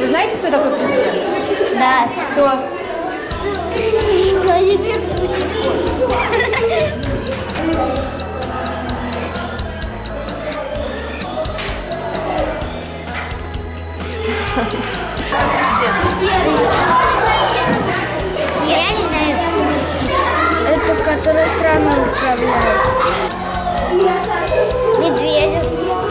знаете, кто такой президент? Да. Кто? Владимир Путин. Я не знаю. Это который страной управляет. Медведев.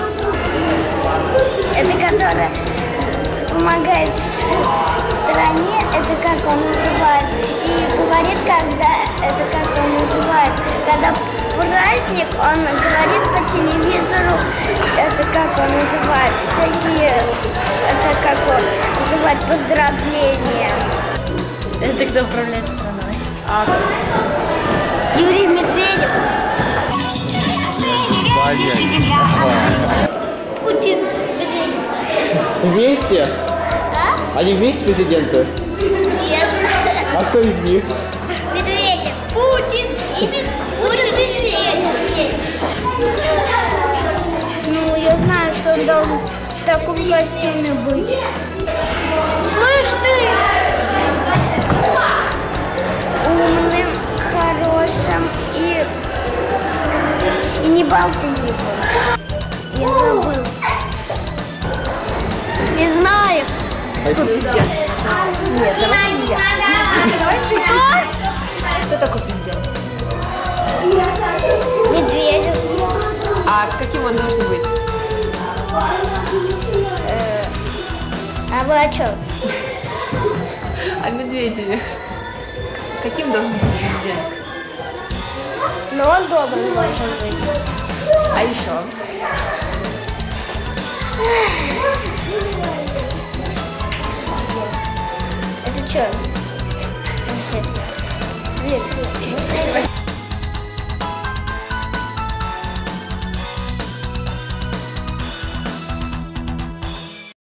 Это который помогает стране. Это как он называет. И говорит, когда это как он называет. Когда праздник, он говорит по телевизору. Это как он называет. Всякие, это как он называет, поздравления. Это кто управляет страной? Юрий Медведев. Путин. Медведев. Вместе? Да? Они вместе президенты? Нет. А кто из них? Медведев. Путин и Медведев. Ну, я знаю, что он должен в таком костюме быть. Слышь ты! Умным, хорошим и не болтливым. Я забыл. Не знаю. Кто президент? Нет, давайте не я. Кто такой президент? Медведев. А каким он должен быть? А вы о чем? А Медведеве? Каким должен быть президент? Но он добрый должен быть. А еще? Это что?